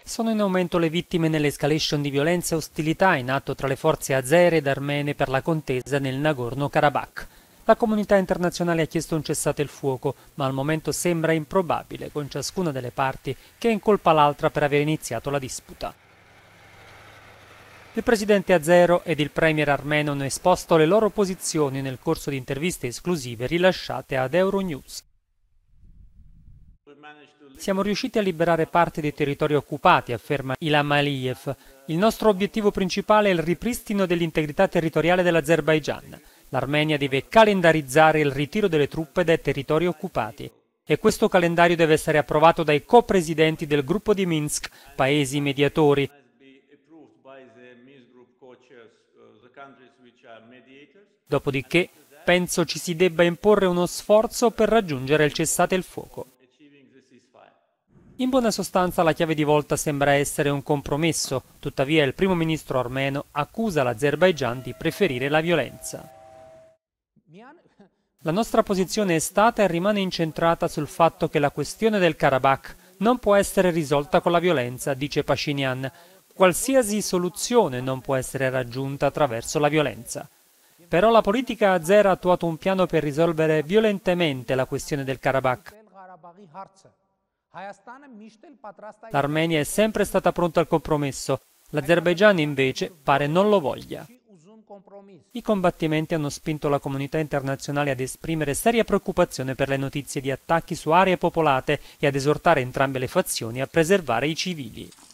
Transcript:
Sono in aumento le vittime nell'escalation di violenza e ostilità in atto tra le forze azere ed armene per la contesa nel Nagorno-Karabakh. La comunità internazionale ha chiesto un cessate il fuoco, ma al momento sembra improbabile, con ciascuna delle parti che incolpa l'altra per aver iniziato la disputa. Il presidente azero ed il premier armeno hanno esposto le loro posizioni nel corso di interviste esclusive rilasciate ad Euronews. Siamo riusciti a liberare parte dei territori occupati, afferma Ilham Aliyev. Il nostro obiettivo principale è il ripristino dell'integrità territoriale dell'Azerbaigian. L'Armenia deve calendarizzare il ritiro delle truppe dai territori occupati. E questo calendario deve essere approvato dai co-presidenti del gruppo di Minsk, paesi mediatori. Dopodiché, penso ci si debba imporre uno sforzo per raggiungere il cessate il fuoco. In buona sostanza la chiave di volta sembra essere un compromesso, tuttavia il primo ministro armeno accusa l'Azerbaigian di preferire la violenza. La nostra posizione è stata e rimane incentrata sul fatto che la questione del Karabakh non può essere risolta con la violenza, dice Pashinyan. Qualsiasi soluzione non può essere raggiunta attraverso la violenza. Però la politica azera ha attuato un piano per risolvere violentemente la questione del Karabakh. L'Armenia è sempre stata pronta al compromesso, l'Azerbaigian invece pare non lo voglia. I combattimenti hanno spinto la comunità internazionale ad esprimere seria preoccupazione per le notizie di attacchi su aree popolate e ad esortare entrambe le fazioni a preservare i civili.